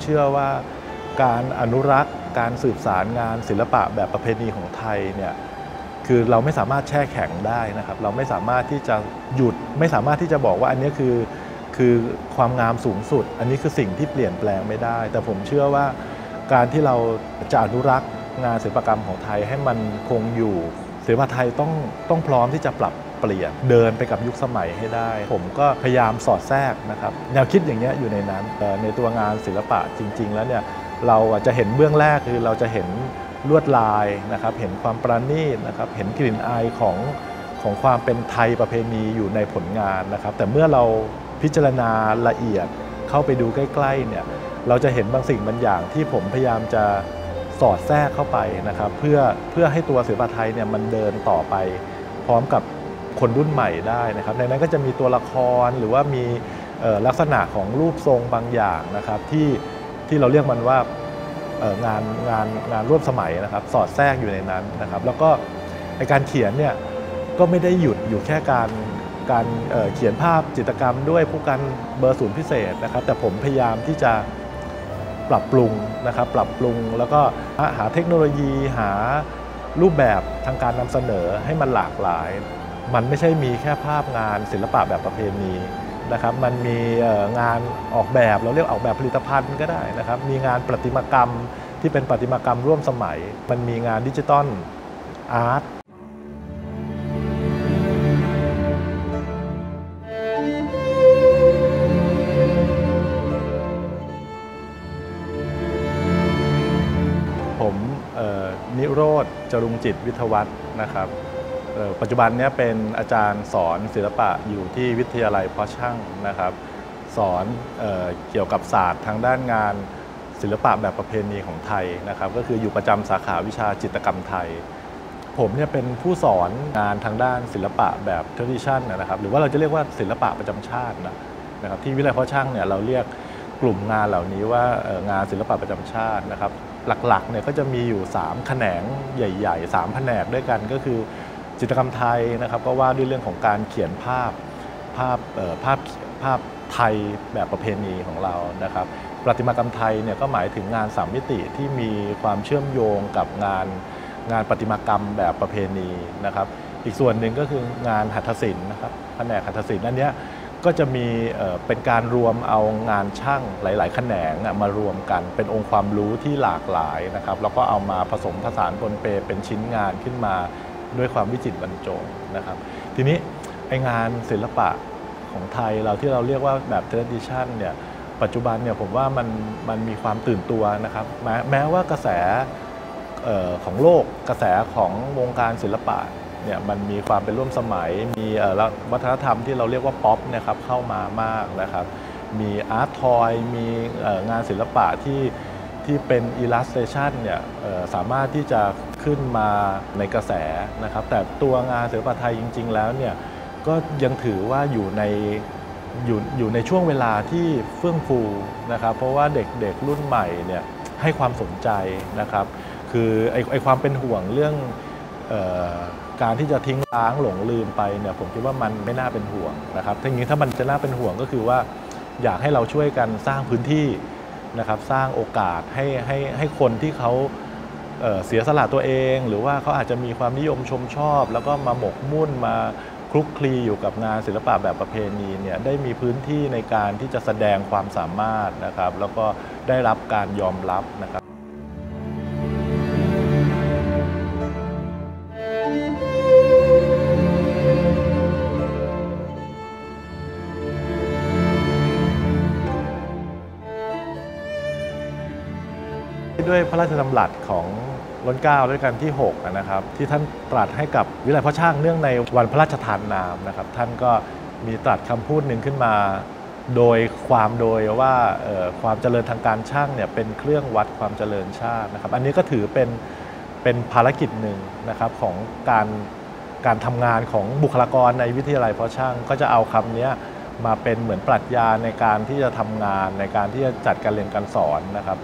ชื่อว่าการอนุรักษ์การสืบสารงานศิลปะแบบประเพณีของไทยเนี่ยคือเราไม่สามารถแช่แข็งได้นะครับเราไม่สามารถที่จะหยุดไม่สามารถที่จะบอกว่าอันนี้คือความงามสูงสุดอันนี้คือสิ่งที่เปลี่ยนแปลงไม่ได้แต่ผมเชื่อว่าการที่เราจะอนุรักษ์งานศิลปกรรมของไทยให้มันคงอยู่ศิลปะไทยต้องพร้อมที่จะปรับเปลี่ยนเดินไปกับยุคสมัยให้ได้ผมก็พยายามสอดแทรกนะครับแนวคิดอย่างเงี้ยอยู่ในนั้นในตัวงานศิลปะจริงๆแล้วเนี่ยเราจะเห็นเบื้องแรกคือเราจะเห็นลวดลายนะครับเห็นความประณีตนะครับเห็นกลิ่นอายของความเป็นไทยประเพณีอยู่ในผลงานนะครับแต่เมื่อเราพิจารณาละเอียดเข้าไปดูใกล้ๆเนี่ยเราจะเห็นบางสิ่งบางอย่างที่ผมพยายามจะสอดแทรกเข้าไปนะครับเพื่อให้ตัวศิลปะไทยเนี่ยมันเดินต่อไปพร้อมกับคนรุ่นใหม่ได้นะครับในนั้นก็จะมีตัวละครหรือว่ามีลักษณะของรูปทรงบางอย่างนะครับที่เราเรียกมันว่างานร่วมสมัยนะครับสอดแทรกอยู่ในนั้นนะครับแล้วก็ในการเขียนเนี่ยก็ไม่ได้หยุดอยู่แค่การเขียนภาพจิตรกรรมด้วยผู้กันเบอร์ศูนย์พิเศษนะครับแต่ผมพยายามที่จะปรับปรุงนะครับปรับปรุงแล้วก็หาเทคโนโลยีหารูปแบบทางการนำเสนอให้มันหลากหลายมันไม่ใช่มีแค่ภาพงานศิลปะแบบประเพณีนะครับมันมีงานออกแบบเราเรียกออกแบบผลิตภัณฑ์ก็ได้นะครับมีงานประติมากรรมที่เป็นประติมากรรมร่วมสมัยมันมีงานดิจิทัลอาร์ตผมนิโรธ จรุงจิตวิทยวัฒน์นะครับปัจจุบันนี้เป็นอาจารย์สอนศิลปะอยู่ที่วิทยาลัยเพาะช่างนะครับสอนเกี่ยวกับศาสตร์ทางด้านงานศิลปะแบบประเพณีของไทยนะครับก็คืออยู่ประจำสาขาวิชาจิตรกรรมไทยผมเนี่ยเป็นผู้สอนงานทางด้านศิลปะแบบ tradition นะครับหรือว่าเราจะเรียกว่าศิลปะประจำชาตินะครับที่วิทยาลัยเพาะช่างเนี่ยเราเรียกกลุ่มงานเหล่านี้ว่างานศิลปะประจำชาตินะครับหลักๆเนี่ยก็จะมีอยู่3แขนงใหญ่ๆ3แผนกด้วยกันก็คือจิตรกรรมไทยนะครับก็ว่าด้วยเรื่องของการเขียนภาพไทยแบบประเพณีของเรานะครับประติมากรรมไทยเนี่ยก็หมายถึงงาน3มิติที่มีความเชื่อมโยงกับงานประติมากรรมแบบประเพณีนะครับอีกส่วนหนึ่งก็คืองานหัตถศิลป์นะครับแผนกหัตถศิลป์อันนี้ก็จะมีเป็นการรวมเอางานช่างหลายๆแขนงมารวมกันเป็นองค์ความรู้ที่หลากหลายนะครับแล้วก็เอามาผสมผสานปนเปเป็นชิ้นงานขึ้นมาด้วยความวิจิตรบรรจงนะครับทีนี้ไองานศิลปะของไทยเราที่เราเรียกว่าแบบ tradition เนี่ยปัจจุบันเนี่ยผมว่ามันมีความตื่นตัวนะครับแม้ว่ากระแสของโลกกระแสของวงการศิลปะเนี่ยมันมีความเป็นร่วมสมัยมีวัฒนธรรมที่เราเรียกว่าป๊อปนะครับเข้ามามากนะครับมีอาร์ตทอยมีงานศิลปะที่เป็นอิลลัสเทชันเนี่ยสามารถที่จะขึ้นมาในกระแสนะครับแต่ตัวงานศิลปะไทยจริงๆแล้วเนี่ยก็ยังถือว่าอยู่ในช่วงเวลาที่เฟื่องฟูนะครับเพราะว่าเด็กๆรุ่นใหม่เนี่ยให้ความสนใจนะครับคือไอความเป็นห่วงเรื่องการที่จะทิ้งร้างหลงลืมไปเนี่ยผมคิดว่ามันไม่น่าเป็นห่วงนะครับทีนี้ถ้ามันจะน่าเป็นห่วงก็คือว่าอยากให้เราช่วยกันสร้างพื้นที่นะครับสร้างโอกาสให้คนที่เขาเสียสละตัวเองหรือว่าเขาอาจจะมีความนิยมชมชอบแล้วก็มาหมกมุ่นมาคลุกคลีอยู่กับงานศิลปะแบบประเพณีเนี่ยได้มีพื้นที่ในการที่จะแสดงความสามารถนะครับแล้วก็ได้รับการยอมรับนะครับด้วยพระราชดำรัสของรัชกาลที่ 9ด้วยกันที่6นะครับที่ท่านตรัสให้กับวิทยาลัยเพาะช่างเนื่องในวันพระราชทานนามนะครับท่านก็มีตรัสคำพูดหนึ่งขึ้นมาโดยว่าความเจริญทางการช่างเนี่ยเป็นเครื่องวัดความเจริญชาตินะครับอันนี้ก็ถือเป็นภารกิจหนึ่งนะครับของการทำงานของบุคลากรในวิทยาลัยเพาะช่างก็จะเอาคำนี้มาเป็นเหมือนปรัชญาในการที่จะทำงานในการที่จะจัดการเรียนการสอนนะครับ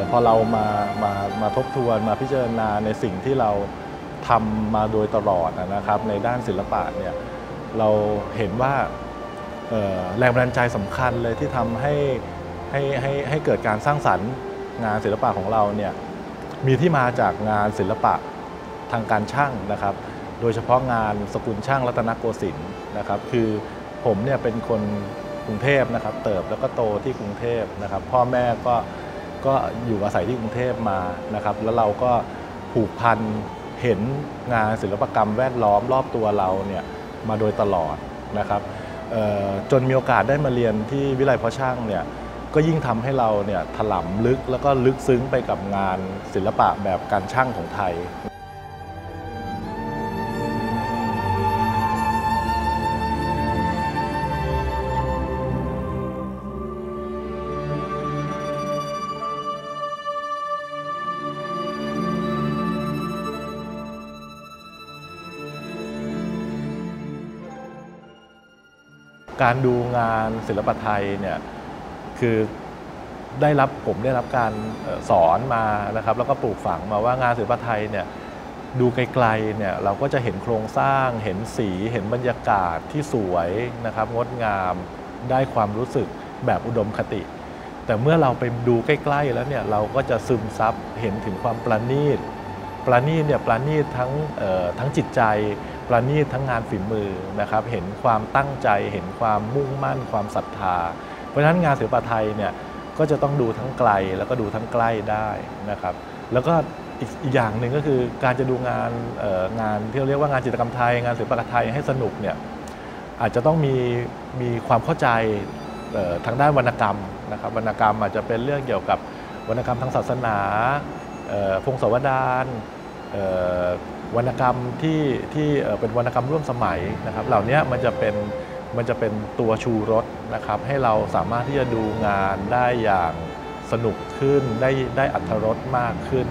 พอเรามาทบทวนมาพิจารณาในสิ่งที่เราทำมาโดยตลอดนะครับในด้านศิลปะเนี่ยเราเห็นว่าแรงบันดาลใจสำคัญเลยที่ทำให้เกิดการสร้างสรรค์งานศิลปะของเราเนี่ยมีที่มาจากงานศิลปะทางการช่างนะครับโดยเฉพาะงานสกุลช่างรัตนโกสินทร์นะครับคือผมเนี่ยเป็นคนกรุงเทพนะครับเติบแล้วก็โตที่กรุงเทพนะครับพ่อแม่ก็อยู่อาศัยที่กรุงเทพมานะครับแล้วเราก็ผูกพันเห็นงานศิลปกรรมแวดล้อมรอบตัวเราเนี่ยมาโดยตลอดนะครับจนมีโอกาสได้มาเรียนที่วิทยาลัยเพาะช่างเนี่ยก็ยิ่งทำให้เราเนี่ยถลำลึกแล้วก็ลึกซึ้งไปกับงานศิลปะแบบการช่างของไทยการดูงานศิลปะไทยเนี่ยคือผมได้รับการสอนมานะครับแล้วก็ปลูกฝังมาว่างานศิลปะไทยเนี่ยดูไกลๆเนี่ยเราก็จะเห็นโครงสร้างเห็นสีเห็นบรรยากาศที่สวยนะครับงดงามได้ความรู้สึกแบบอุดมคติแต่เมื่อเราไปดูใกล้ๆแล้วเนี่ยเราก็จะซึมซับเห็นถึงความประณีตเนี่ยประณีตทั้งจิตใจประณีตทั้งงานฝีมือนะครับเห็นความตั้งใจเห็นความมุ่งมั่นความศรัทธาเพราะฉะนั้นงานศิลปะไทยเนี่ยก็จะต้องดูทั้งไกลแล้วก็ดูทั้งใกล้ได้นะครับแล้วก็อีกอย่างหนึ่งก็คือการจะดูงานที่เรียกว่างานจิตรกรรมไทยงานศิลปะไทยให้สนุกเนี่ยอาจจะต้องมีความเข้าใจทางด้านวรรณกรรมนะครับวรรณกรรมอาจจะเป็นเรื่องเกี่ยวกับวรรณกรรมทางศาสนาพงศาวดารวรรณกรรมที่เป็นวรรณกรรมร่วมสมัยนะครับเหล่านี้มันจะเป็นตัวชูรสนะครับให้เราสามารถที่จะดูงานได้อย่างสนุกขึ้นได้อรรถรสมากขึ้น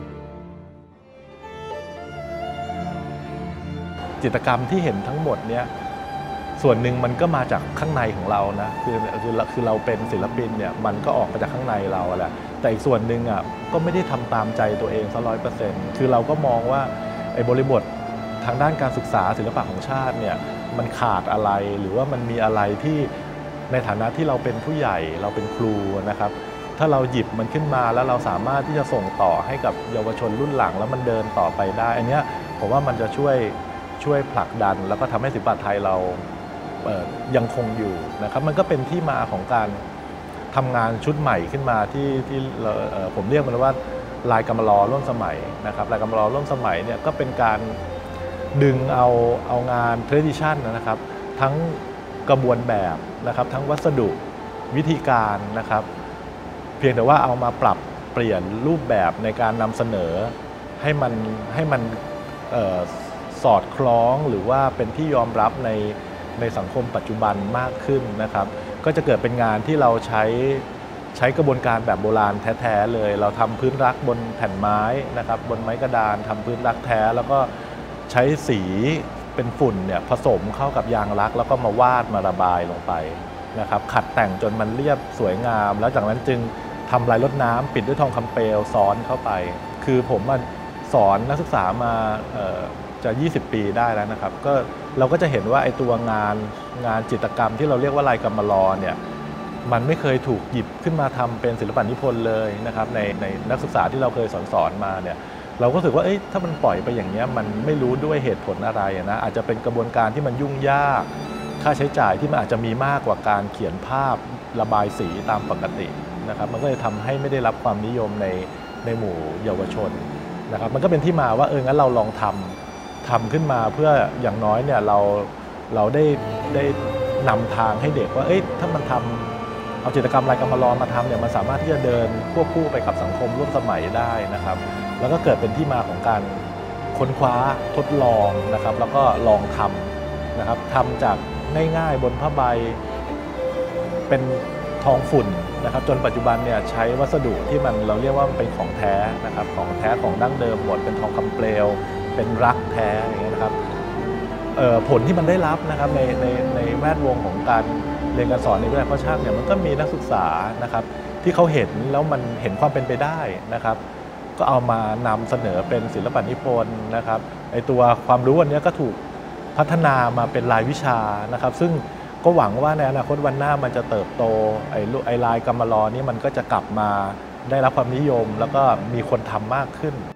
จิตรกรรมที่เห็นทั้งหมดเนี้ยส่วนหนึ่งมันก็มาจากข้างในของเรานะคือเราเป็นศิลปินเนี่ยมันก็ออกมาจากข้างในเราแหละแต่อีกส่วนหนึ่งอ่ะก็ไม่ได้ทำตามใจตัวเองซะ100%คือเราก็มองว่าไอ้บริบททางด้านการศึกษาศิลปะของชาติเนี่ยมันขาดอะไรหรือว่ามันมีอะไรที่ในฐานะที่เราเป็นผู้ใหญ่เราเป็นครูนะครับถ้าเราหยิบมันขึ้นมาแล้วเราสามารถที่จะส่งต่อให้กับเยาวชนรุ่นหลังแล้วมันเดินต่อไปได้อันนี้ผมว่ามันจะช่วยผลักดันแล้วก็ทำให้ศิลปะไทยเรายังคงอยู่นะครับมันก็เป็นที่มาของการทำงานชุดใหม่ขึ้นมาที่ผมเรียกมันว่าลายกำมะลอร่วมสมัยนะครับลายกำมะลอร่วมสมัยเนี่ยก็เป็นการดึงเอางาน tradition นะครับทั้งกระบวนแบบนะครับทั้งวัสดุวิธีการนะครับเพียงแต่ว่าเอามาปรับเปลี่ยนรูปแบบในการนำเสนอให้มันสอดคล้องหรือว่าเป็นที่ยอมรับในสังคมปัจจุบันมากขึ้นนะครับก็จะเกิดเป็นงานที่เราใช้กระบวนการแบบโบราณแท้ๆเลยเราทำพื้นรักบนแผ่นไม้นะครับบนไม้กระดานทำพื้นรักแท้แล้วก็ใช้สีเป็นฝุ่นเนี่ยผสมเข้ากับยางรักแล้วก็มาวาดมาระบายลงไปนะครับขัดแต่งจนมันเรียบสวยงามแล้วจากนั้นจึงทำลายลดน้ำปิดด้วยทองคำเปลวซ้อนเข้าไปคือผมสอนนักศึกษามาจะ20 ปีได้แล้วนะครับก็เราก็จะเห็นว่าไอ้ตัวงานจิตรกรรมที่เราเรียกว่าลายกำมะลอเนี่ยมันไม่เคยถูกหยิบขึ้นมาทำเป็นศิลปะนิพนธ์เลยนะครับในนักศึกษาที่เราเคยสอนมาเนี่ยเราก็รู้สึกว่าถ้ามันปล่อยไปอย่างนี้มันไม่รู้ด้วยเหตุผลอะไรนะอาจจะเป็นกระบวนการที่มันยุ่งยากค่าใช้จ่ายที่มันอาจจะมีมากกว่าการเขียนภาพระบายสีตามปกตินะครับมันก็เลยทำให้ไม่ได้รับความนิยมในหมู่เยาวชนนะครับมันก็เป็นที่มาว่างั้นเราลองทำขึ้นมาเพื่ออย่างน้อยเนี่ยเราได้นำทางให้เด็กว่าถ้ามันเอาจิตรกรรมลายกำมะลอมาทำเนี่ยมันสามารถที่จะเดินควบคู่ไปกับสังคมร่วมสมัยได้นะครับแล้วก็เกิดเป็นที่มาของการค้นคว้าทดลองนะครับแล้วก็ลองทำนะครับทำจากง่ายๆบนผ้าใบเป็นทองฝุ่นนะครับจนปัจจุบันเนี่ยใช้วัสดุที่เราเรียกว่าเป็นของแท้นะครับของแท้ของดั้งเดิมหมดเป็นทองคำเปลวเป็นรักแท้อย่างเงี้ยนะครับผลที่มันได้รับนะครับในแวดวงของการเรียนการสอนในวิทยาลัยเพาะช่างเนี่ยมันก็มีนักศึกษานะครับที่เขาเห็นแล้วมันเห็นความเป็นไปได้นะครับก็เอามานำเสนอเป็นศิลปนิพนธ์นะครับไอตัวความรู้อันนี้ก็ถูกพัฒนามาเป็นรายวิชานะครับซึ่งก็หวังว่าในอนาคตวันหน้ามันจะเติบโตไอลายกำมะลอนี้มันก็จะกลับมาได้รับความนิยมแล้วก็มีคนทำมากขึ้น